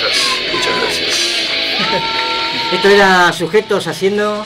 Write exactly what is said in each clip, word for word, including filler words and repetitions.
gracias, muchas gracias. Esto era Sujetos haciendo...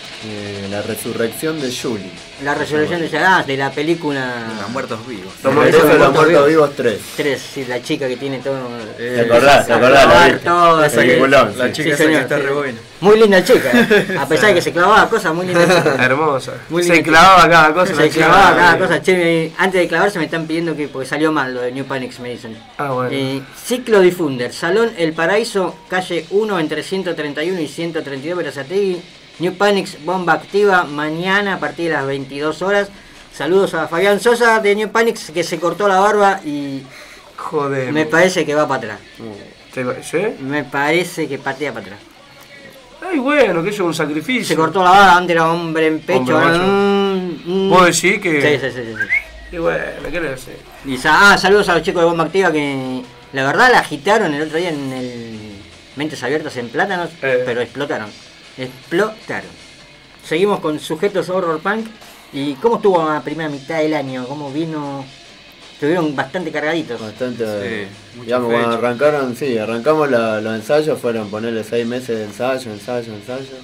Eh, la resurrección de Julie. La resurrección de Yadás, de la película... Los muertos vivos. Los muertos, los muertos vivos, vivos tres. Tres, sí, la chica que tiene todo... ¿Te acordás? ¿Te acordás? La, la, todo, esa que, la sí, chica sí, esa que está re buena. Muy linda chica, a pesar de que se clavaba cosas, muy linda chica. Hermosa. Muy se linda clavaba cada cosa. Se clavaba cada cosa. Che, antes de clavarse me están pidiendo que, porque salió mal lo de New Panics, me dicen. Ah, bueno. Eh, Ciclo Diffunder, Salón El Paraíso, calle uno entre ciento treinta y uno y ciento treinta y dos, Berazategui. New Panics, bomba activa mañana a partir de las veintidós horas. Saludos a Fabián Sosa de New Panics, que se cortó la barba y... Joder. Me parece que va para atrás. ¿Sí? Me parece que patea para atrás. Ay, bueno, que eso es un sacrificio. Se cortó la barba, antes era hombre en pecho. Hombre mm, mm. ¿Vos decís que...? Sí, sí, sí, sí. Y bueno, ¿qué le hace? Y sa ah, saludos a los chicos de Bomba Activa que la verdad la agitaron el otro día en el Mentes Abiertas en Plátanos, eh. pero explotaron. Explotaron. Seguimos con Sujetos Horror Punk. ¿Y cómo estuvo la primera mitad del año? ¿Cómo vino? Estuvieron bastante cargaditos. Bastante. Sí, digamos, fecha. Cuando arrancaron, sí, arrancamos la, los ensayos, fueron ponerle seis meses de ensayo, ensayo, ensayo.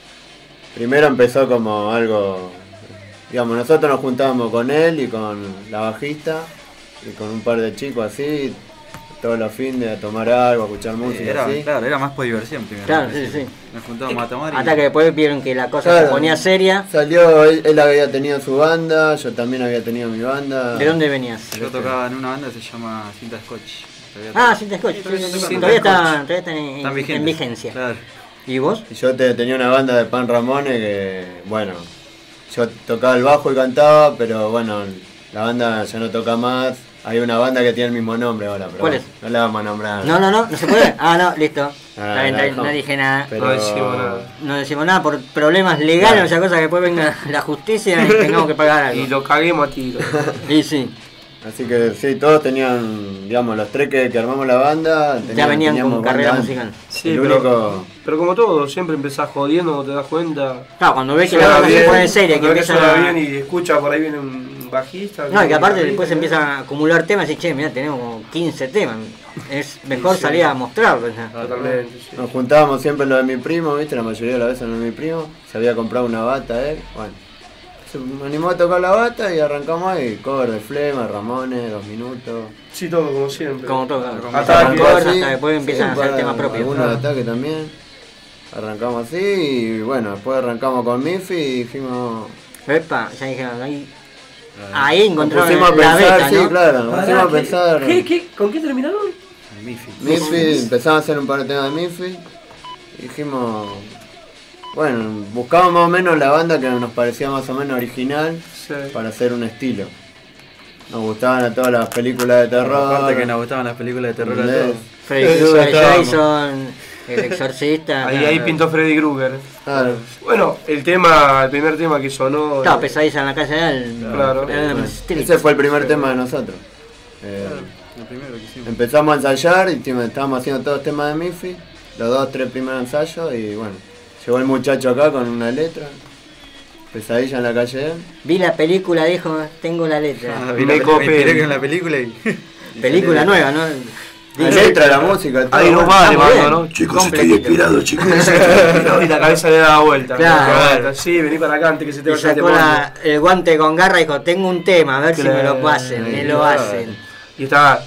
Primero empezó como algo, digamos, nosotros nos juntábamos con él y con la bajista y con un par de chicos así, todos los fines a tomar algo, a escuchar música. Era, así. Claro, era más por diversión primero. Claro, sí, sí. Nos juntábamos a tomar y... Hasta que después vieron que la cosa claro, se ponía seria. Salió, él, él había tenido su banda, yo también había tenido mi banda. ¿De dónde venías? Yo tocaba en una banda que se llama Cinta Scotch. Ah, Cinta Scotch. Sí, todavía, sí, sí, todavía está, todavía está en, Están vigentes. en vigencia. Claro. ¿Y vos? Y yo te, tenía una banda de Pan Ramones que, bueno, yo tocaba el bajo y cantaba, pero bueno, la banda ya no toca más. Hay una banda que tiene el mismo nombre ahora, pero ¿cuál es? No la vamos a nombrar. No, no, no, no se puede. Ah, no, listo. Ah, está bien, no, no dije nada. Pero... No decimos nada. No decimos nada por problemas legales, claro. O sea, cosa que después venga la justicia y tengamos que pagar algo. Y lo caguemos a tiro. Y sí. Así que sí, todos tenían, digamos, los tres que, que armamos la banda. Tenían, ya venían con carrera banda. musical. Sí, el pero, único... pero como todo, siempre empezás jodiendo, no te das cuenta. Claro, cuando ves que la banda se pone seria, que empieza suena a... bien y escucha por ahí viene un bajista. No, y que aparte después se empieza a acumular temas y che, mirá, tenemos como quince temas. Es mejor sí, salir a mostrarlo. Totalmente, sí. Nos juntábamos siempre en lo de mi primo, viste, la mayoría de las veces en lo de mi primo. Se había comprado una bata él, bueno. Se animó a tocar la bata y arrancamos ahí, cover de Flema, Ramones, Dos Minutos. Sí, todo como siempre. Como todo, como ataque, hasta después empiezan sí, a hacer temas propios. Algunos de ataque también. Arrancamos así y bueno, después arrancamos con Miffy y dijimos... Epa, ya dijeron, ahí... Ahí encontramos la pensar, beta, sí, ¿no? Claro, nos pusimos a pensar... ¿Qué, qué, ¿Con qué terminaron? Miffy. Miffy, empezamos a hacer un par de temas de Miffy y dijimos... Bueno, buscamos más o menos la banda que nos parecía más o menos original sí. para hacer un estilo. Nos gustaban a todas las películas de terror. Aparte que nos gustaban las películas de terror a todos. Freddy Krueger, Jason, El Exorcista. Ahí, ahí pintó Freddy Krueger. Claro. Bueno, el tema, el primer tema que sonó. Claro, Pesadilla en la calle de él. Claro. Ese fue el primer tema de nosotros. Eh, claro, el primero que hicimos. Empezamos a ensayar y estábamos haciendo todos los temas de Miffy, los dos, tres primeros ensayos y bueno. Llegó el muchacho acá con una letra, Pesadilla en la calle. Vi la película, dijo, tengo la letra. Ah, vi la película en la película y... Película y nueva, ¿no? La letra, la música, todo. Ahí nos va, le mando, ¿no? Chicos, estoy inspirado, chicos. Y la cabeza le da vuelta. Claro. Claro. Sí, vení para acá antes que se te vaya el sacó la, el guante con garra y dijo, tengo un tema, a ver claro. si me lo hacen, me lo hacen. Y estaba...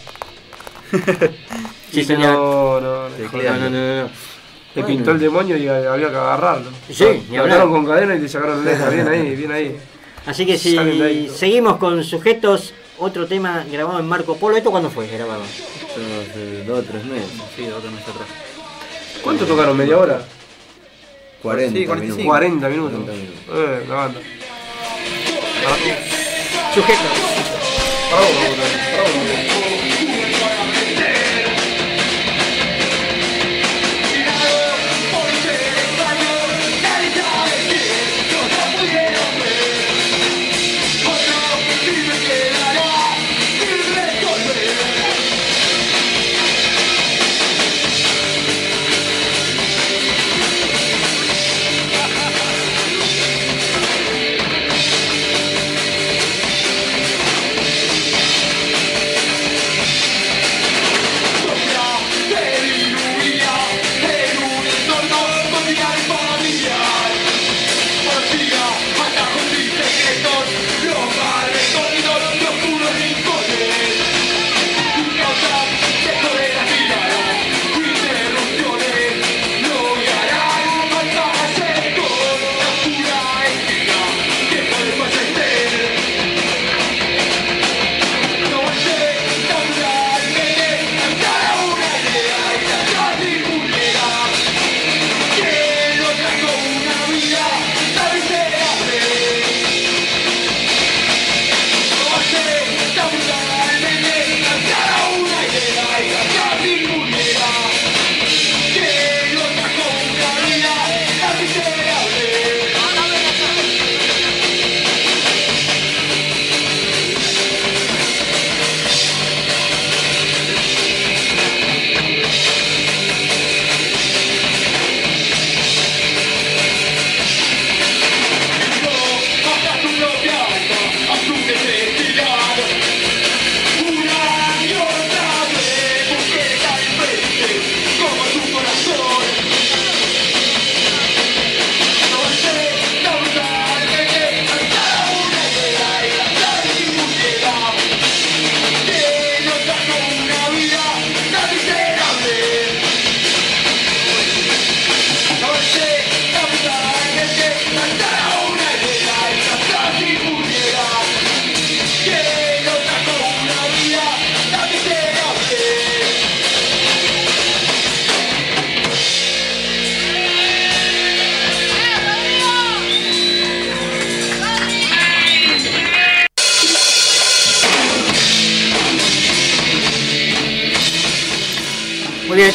Sí, señor. No, no, no, no, no, no, no. Le bueno. Pintó el demonio y había que agarrarlo. Sí, lo ataron con cadena y te sacaron la letra. Bien ahí, bien ahí. Así que si ahí, seguimos con Sujetos, otro tema grabado en Marco Polo. ¿Esto cuándo fue grabado? Hace dos o tres meses. Sí, dos o tres meses atrás. ¿Cuánto tocaron? ¿Media hora? cuarenta, sí, cuarenta y cinco. cuarenta minutos. Eh, la banda. Sujetos. Bravo, bravo.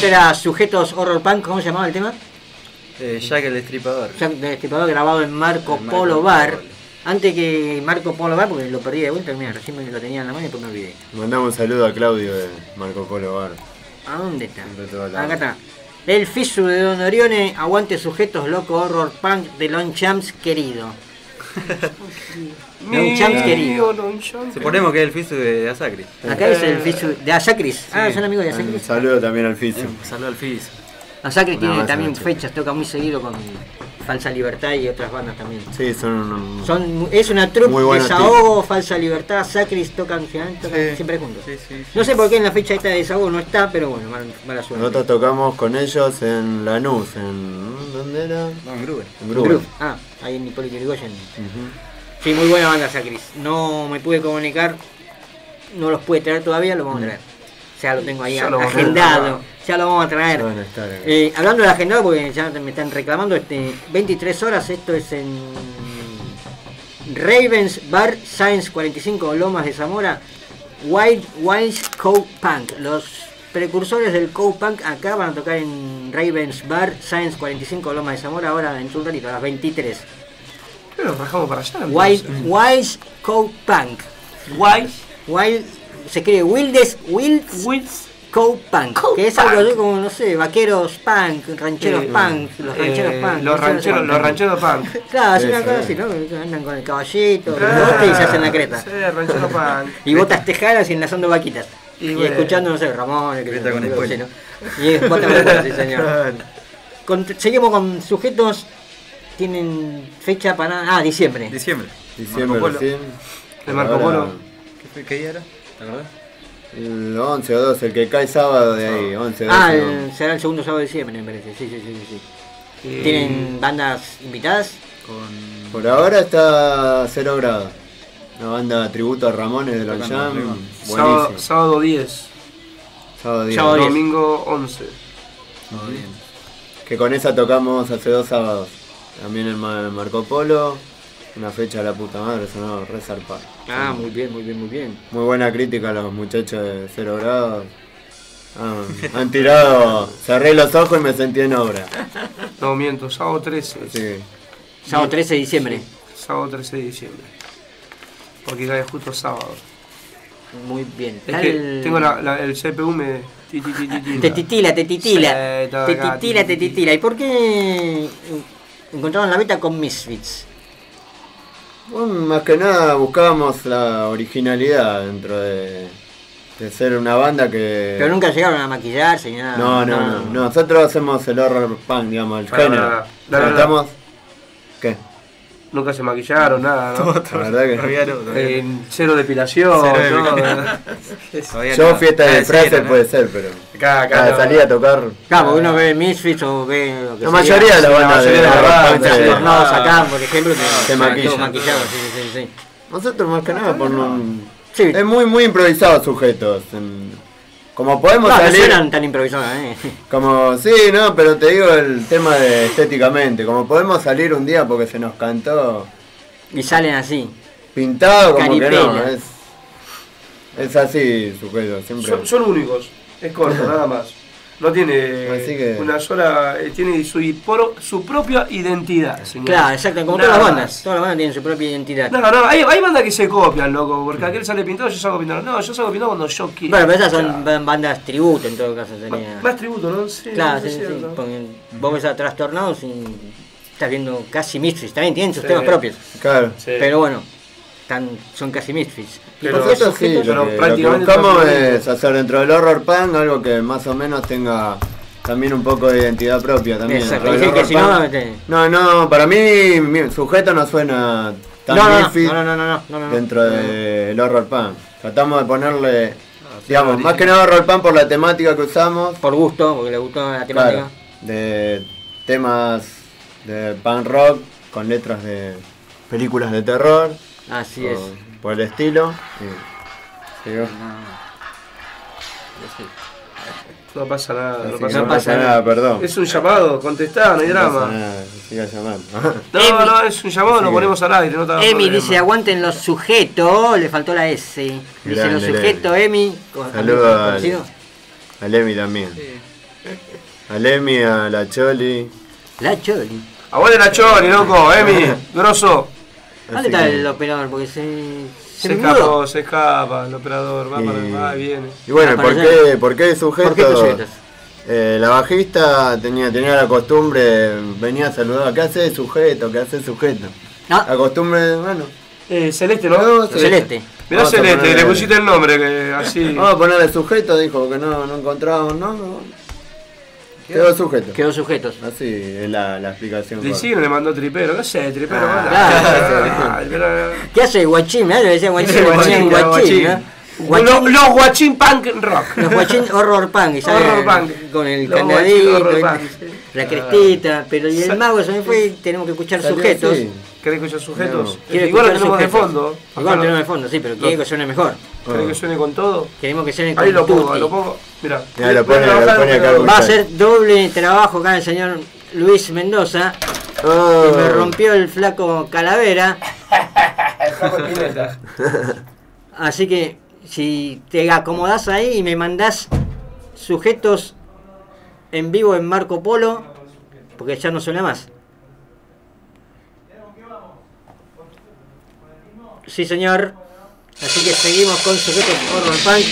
Esto era Sujetos Horror Punk, ¿cómo se llamaba el tema? Eh, Jack el Destripador. Jack el Destripador, grabado en Marco, Marco Polo Polo Bar. Bar. Antes que Marco Polo Bar, porque lo perdí de vuelta, mira, recién me lo tenía en la mano y después me olvidé. Mandamos un saludo a Claudio de Marco Polo Bar. ¿A dónde está? De todos lados. Acá está. El Fisu de Don Orione, aguante Sujetos Loco Horror Punk de Lon Champs querido. Lon Champs querido. Suponemos que es el Fisu de Asacri. Acá es el Fisu de Asacris. Ah, son amigos de Un Asacris. saludo también al Fisu. Saludo al Fisu. Asacris Una tiene masa, también macho. fechas, toca muy seguido con Falsa Libertad y otras bandas también. Sí, son un... Son, es una troupe, Muy buenos Desahogo, Falsa Libertad, Sacris, tocan, tocan Sí. siempre juntos. Sí, sí, sí. No sé por qué en la fecha esta de Desahogo no está, pero bueno, mala, mala suerte. Nosotros tocamos con ellos en Lanús, en... ¿dónde era? No, en Grube. En Group. Grube. Ah, ahí en Hipólito Yrigoyen. Ujú. Sí, muy buena banda Sacris. No me pude comunicar, no los pude traer todavía, los vamos a traer. Ya lo tengo ahí Ya lo vamos a agendado, traer. ya lo vamos a traer. Van a estar acá. Eh, hablando de agendado, porque ya me están reclamando, este veintitrés horas, esto es en Ravens Bar Science cuarenta y cinco Lomas de Zamora, Wild Wilds Cow Punk. Los precursores del Cow Punk acá van a tocar en Ravens Bar Science cuarenta y cinco Lomas de Zamora, ahora en un ratito, a las veintitrés. Pero nos rajamos para allá. Wild Wilds Cow Punk. Wild. Wild, se escribe Wildes Wilds Wilds. Cow Punk, Cow que es algo Punk. así como, no sé, vaqueros punk, rancheros Eh, punk, los rancheros Eh, punk. Los no sé, rancheros, no sé. los rancheros punk. Claro, es una Eso, cosa eh. así, ¿no? Que andan con el caballito, el bote y se hacen la creta. Sí, ranchero punk. Y botas tejadas y enlazando vaquitas. Y Y, bueno. escuchando, no sé, Ramón, que Creta con no sé, espuela. ¿no? Y es botas con espuela, sí señor. Con- seguimos con sujetos, tienen fecha para... Ah, diciembre. Diciembre. Diciembre Marco Polo. recién. El Marco Ahora, Polo. ¿Qué, fue- ¿Qué día era? ¿Te acordás? El once o doce, el que cae sábado de ahí, once, doce. Ah, ¿no? el- será el segundo sábado de diciembre, me parece. Sí, sí, sí, sí. sí. Eh, ¿Tienen bandas invitadas? Con... Por ahora está cero grados. Una banda tributo a Ramones de los Tocando Jam. arriba. sábado, Buenísimo. sábado diez. Sábado día. Sábado diez. Domingo once. No, bien. Que con esa tocamos hace dos sábados. También en Ma- Marco Polo. Una fecha de la puta madre, sonó re zarpado. Ah, muy bien, muy bien, muy bien. Muy buena crítica a los muchachos de cero grados. Ah, han tirado, cerré los ojos y me sentí en obra. No, miento, sábado trece. Sí. Sábado trece de diciembre. Sábado trece de diciembre. Porque cae justo sábado. Muy bien. Es Tal- que tengo la, la- el C P U me... ti, ti, ti, ti, ti. Te titila, te titila. Sí, todo te acá, titila, ti, te ti, ti. titila. ¿Y por qué encontraron la beta con Misfits? Bueno, más que nada buscábamos la originalidad dentro de, de ser una banda que... Pero nunca llegaron a maquillarse ni nada. No, no, no, no. Nosotros hacemos el horror punk, digamos, el Para, género. para, para, para. Tratamos... ¿Qué? Nunca se maquillaron, nada, ¿no? La verdad que... Todavía no, todavía no. En cero depilación, Cero todo. Todavía Yo no. fiesta Ah, de sí, Fraser ¿no? puede ser, pero... Acá, acá Ah, no. salí a tocar... Claro, porque uno ve Misfits o ve lo que La sea. mayoría de las la bandas mayoría de de las horror bandas, punk sí, se- Tornados acá, por ejemplo, que Se están maquillan. todos maquillados, sí, sí, sí, sí. Nosotros más que nada por un... Sí. Es muy muy improvisado sujetos. en- Como podemos No, no salir... suenan tan improvisados, ¿eh? Como, sí, no, pero te digo el tema de estéticamente. Como podemos salir un día porque se nos cantó Y salen así. pintado, como que no. Caripela. Es, es así, sujeto, siempre. Son, son únicos, es corto, nada más. No tiene Así que- una sola, eh, tiene su, hiporo- su propia identidad, señor. Claro, exacto, como Nada todas las más. bandas. Todas las bandas tienen su propia identidad. No, no, hay, hay bandas que se copian, loco, porque aquel sale pintado, yo salgo pintado. No, yo salgo pintado cuando yo quiero. Bueno, pero esas son Claro. ban- bandas tributo en todo caso. Sería. Más, más tributo, ¿no? Sí, Claro, sí, sí, es sí, cierto. porque vos ves a Trastornados y estás viendo casi Misfits. También tienen sus Sí. temas propios. Claro. Sí. Pero bueno, están, son casi Misfits. Y Pero- Nosotros sí, sujetos, lo pero que, lo que prácticamente buscamos prácticamente. es hacer dentro del horror punk algo que más o menos tenga también un poco de identidad propia también. Exacto, Dentro del sí, que horror si no, punk- te- No, no, para mí mi sujeto no suena tan No, no, no, Misfits no, no, no, no, no, no. dentro del horror punk. Tratamos de ponerle, sí, digamos, no, más que nada horror punk por la temática que usamos. Por gusto, porque le gustó la temática. Claro, de temas de punk rock con letras de películas de terror. Así o es. Por el estilo. y- sí, No pasa nada, no así pasa que nada. no pasa nada, perdón. Es un llamado, contestá, no hay No pasa drama. nada, siga llamando. No, Emi- no, es un llamado, lo Sí. ponemos al aire, no te hagas Emi problema. dice, aguanten los sujetos, le faltó la S. Dice Grande, los sujetos, Emi. con- Saludo al- conocido. A Emi también. Sí. A Emi, a la Choli. La Choli. Abuela la Choli, loco, Emi, grosso. ¿Dónde está el operador? Porque se. Se, se escapó, se escapa el operador, va y, para va y viene. Y bueno, ¿por qué, ¿por qué sujetos? ¿Por qué sujetos? Eh, la bajista tenía, tenía la costumbre, venía a saludar. ¿Qué hace sujeto? ¿Qué hace sujeto? Ah. La costumbre, bueno. Eh, Celeste, ¿no? no Celeste. Celeste. Mirá Celeste, ponerle, le pusiste el nombre, que así. Vamos a ponerle sujeto, dijo, porque no, no encontrábamos, ¿no? no. Quedó sujeto. Quedó sujetos. Así es la, la explicación. Licino le mandó tripero, no sé, tripero. Ah, claro. Claro. ¿Qué hace guachín? ¿Me decía guachín? Guachín, guachín, ¿no? Guachín. Los, los guachín punk rock. Los guachín horror punk, horror punk. Con el los candadito, punk, sí. La crestita, pero y el mago se me fue y tenemos que escuchar sujetos. Sí. ¿Querés escuchar sujetos? No. Igual lo tenemos de fondo. Igual lo tenemos de fondo, sí, pero quiere que suene mejor. ¿Querés que suene con todo? Queremos que suene con Ahí lo pongo, tutti. lo pongo. Mirá. Ya, lo pone, lo pone acá. Va a hacer doble trabajo acá el señor Luis Mendoza. Oh. Y me rompió el flaco Calavera. El flaco Spinetta. Así que si te acomodás ahí y me mandás sujetos en vivo en Marco Polo, porque ya no suena más. Sí, señor. Así que seguimos con sujetos horror punk.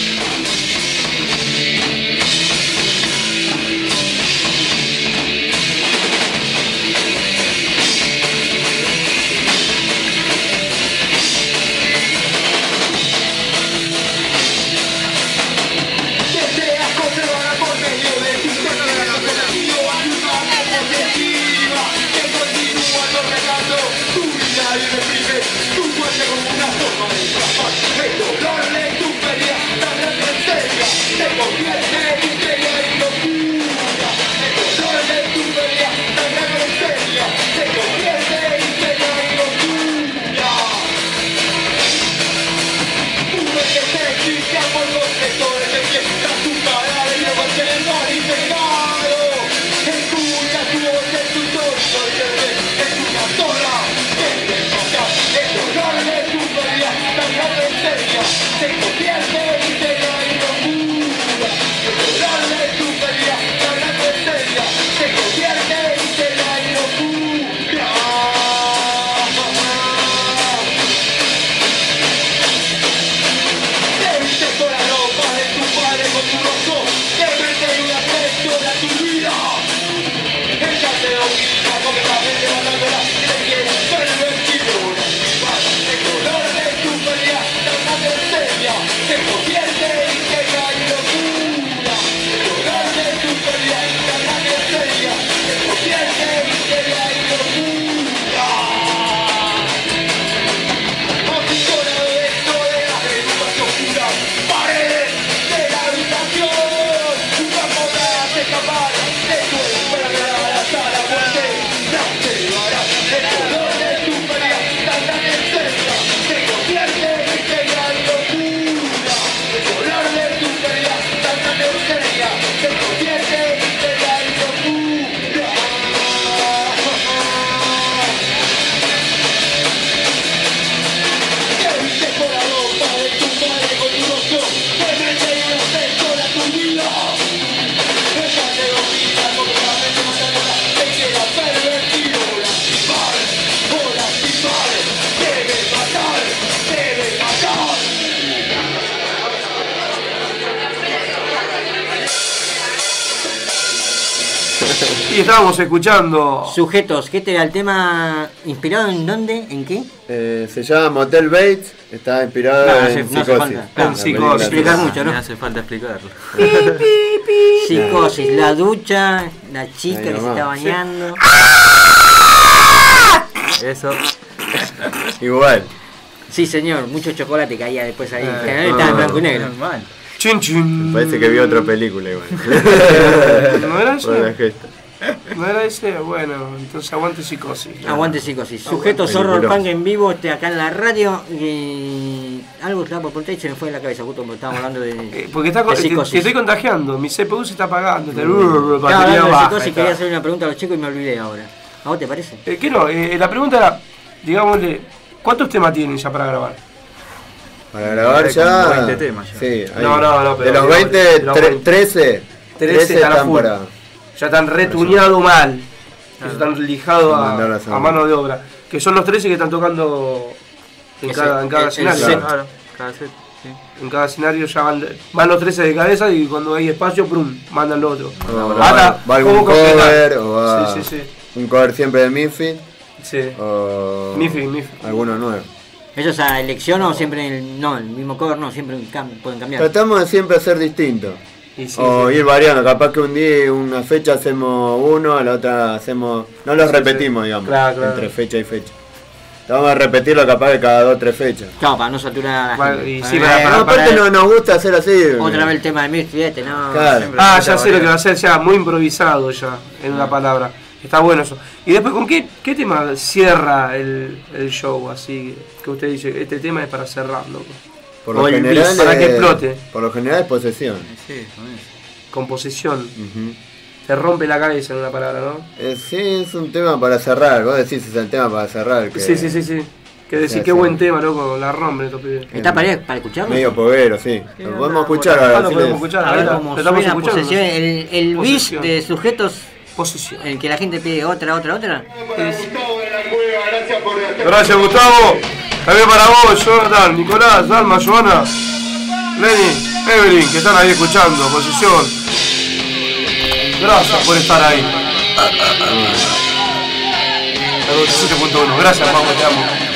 Y estábamos escuchando Sujetos, ¿qué te da el tema? ¿Inspirado en dónde? ¿En qué? Eh, se llama Motel Bates, está inspirado no, en hace, Psicosis. No hace falta, en Psicosis. Explicar mucho, ¿no? No hace falta explicarlo. Psicosis, la ducha, la chica Ay, que mamá. se está bañando. Eso. Igual. Sí, señor, mucho chocolate caía después ahí. Ah, El canal estaba en blanco y negro. Normal. Chin chin. Parece que vi otra película igual. ¿No era Por la ese? gesta. ¿No era ese? Bueno, entonces aguante Psicosis. Aguante Psicosis. Sujetos Aguante. horror punk en vivo este, acá en la radio. Y algo estaba por preguntar y se me fue de la cabeza justo cuando estábamos hablando de, Eh, porque está, de te, Psicosis. te estoy contagiando, mi C P U se está apagando. Te, Estaba batería hablando de baja, Psicosis y está. quería hacer una pregunta a los chicos y me olvidé ahora. ¿A vos te parece? Eh, ¿Qué no? Eh, la pregunta era, digámosle, ¿cuántos temas tienen ya para grabar? Para grabar Hay ya. como veinte temas ya. Sí, hay- No, no, no, pero de los digamos, veinte, de los tre- veinte. trece. trece están a full. Ya están retuneado mal. Claro. Están lijados a, a mano de obra. Que son los trece que están tocando en Ese, cada, en cada el, escenario. El Claro, cada set. Sí. En cada escenario ya van, van los trece de cabeza y cuando hay espacio, prum, mandan lo otro. No, Ahora, va, va algún cover o va sí, sí, sí. un cover siempre de Miffy. Sí. O Miffy, Miffy. alguno nuevo. ¿Ellos a elección o siempre el, no, el mismo cover? No, siempre cam pueden cambiar. Tratamos de siempre hacer distinto. Sí, o sí. ir variando, capaz que un día, una fecha hacemos uno, a la otra hacemos... No los sí, repetimos, sí. digamos, Claro, claro. entre fecha y fecha. Vamos a repetirlo capaz de cada dos o tres fechas. Claro, para no saturar a la gente. Y sí, para, para- No, para- aparte para- no nos gusta hacer así. Otra vez el tema de Miffy, este, no. Claro. siempre- Ah, Mucha ya sé lo que variedad. va a hacer, ya muy improvisado ya, en una palabra. Está bueno eso. Y después, ¿con qué, qué tema cierra el, el show? Así que usted dice, este tema es para cerrar, loco. Por O lo el general bis, para que es- explote. Por lo general es posesión. Sí, con eso. Composición. Ujú. Te rompe la cabeza en una palabra, ¿no? Eh, sí, es un tema para cerrar. Vos decís es el tema para cerrar. Que Sí, sí, sí, sí. Que decir, Sí, qué sí. buen tema, loco, la rompen estos pibes. ¿Está para, para escucharlo? Medio poguero, sí. Sí, Lo no, podemos no, escuchar bueno, ahora. ah, lo sí podemos les- escuchar. A ver ahorita. cómo Te estamos suena escuchando. posesión. El, el bis Posesión. de sujetos, Posición. el que la gente pide otra, otra, otra. Gracias, Gustavo. También para vos, Jonathan, Nicolás, Alma, Joana, Lenny, Evelyn, que están ahí escuchando. Posición. Gracias por estar ahí. siete punto uno. Gracias, mamá, te amo.